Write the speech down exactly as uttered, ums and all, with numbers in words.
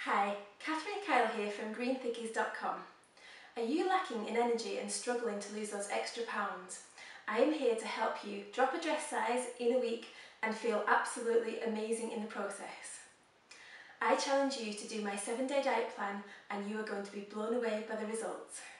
Hi, Catherine and Kyle here from green thickies dot com. Are you lacking in energy and struggling to lose those extra pounds? I am here to help you drop a dress size in a week and feel absolutely amazing in the process. I challenge you to do my seven day diet plan and you are going to be blown away by the results.